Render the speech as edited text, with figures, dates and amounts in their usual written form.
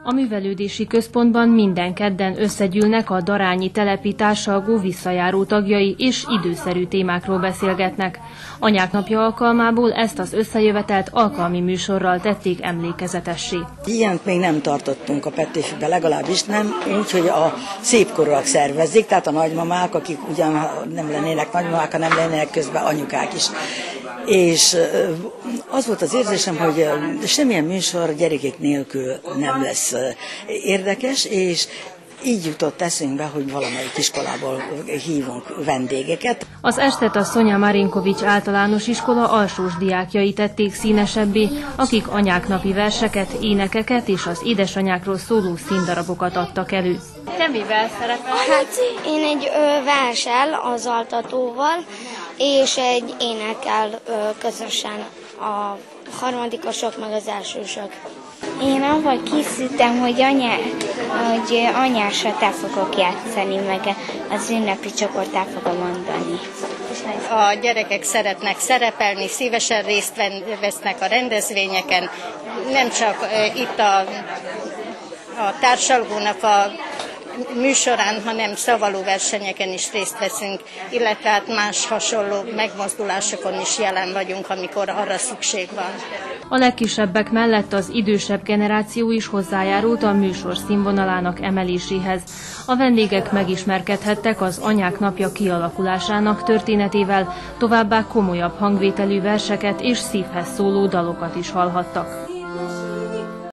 A művelődési központban minden kedden összegyűlnek a darányi telepi társalgó visszajáró tagjai, és időszerű témákról beszélgetnek. Anyák napja alkalmából ezt az összejövetelt alkalmi műsorral tették emlékezetessé. Ilyent még nem tartottunk a Petőfiben, legalábbis nem, úgyhogy a szépkorúak szervezik, tehát a nagymamák, akik ugyan nem lennének nagymamák, ha nem lennének közben anyukák is. És az volt az érzésem, hogy semmilyen műsor gyerekek nélkül nem lesz érdekes, és így jutott eszünkbe, hogy valamelyik iskolából hívunk vendégeket. Az estet a Szonya Marinkovics általános iskola alsós diákjai tették színesebbé, akik anyáknapi verseket, énekeket és az édesanyákról szóló színdarabokat adtak elő. Te mivel szerepelsz? Hát én egy verssel, az altatóval, és egy énekkel közösen a harmadikosok meg az elsősök. Én avval készültem, hogy anyásat el fogok játszani, meg az ünnepi csokort el fogom mondani. A gyerekek szeretnek szerepelni, szívesen részt vesznek a rendezvényeken, nem csak itt a társalgónak a műsorán, hanem szavaló versenyeken is részt veszünk, illetve hát más hasonló megmozdulásokon is jelen vagyunk, amikor arra szükség van. A legkisebbek mellett az idősebb generáció is hozzájárult a műsor színvonalának emeléséhez. A vendégek megismerkedhettek az Anyák napja kialakulásának történetével, továbbá komolyabb hangvételű verseket és szívhez szóló dalokat is hallhattak.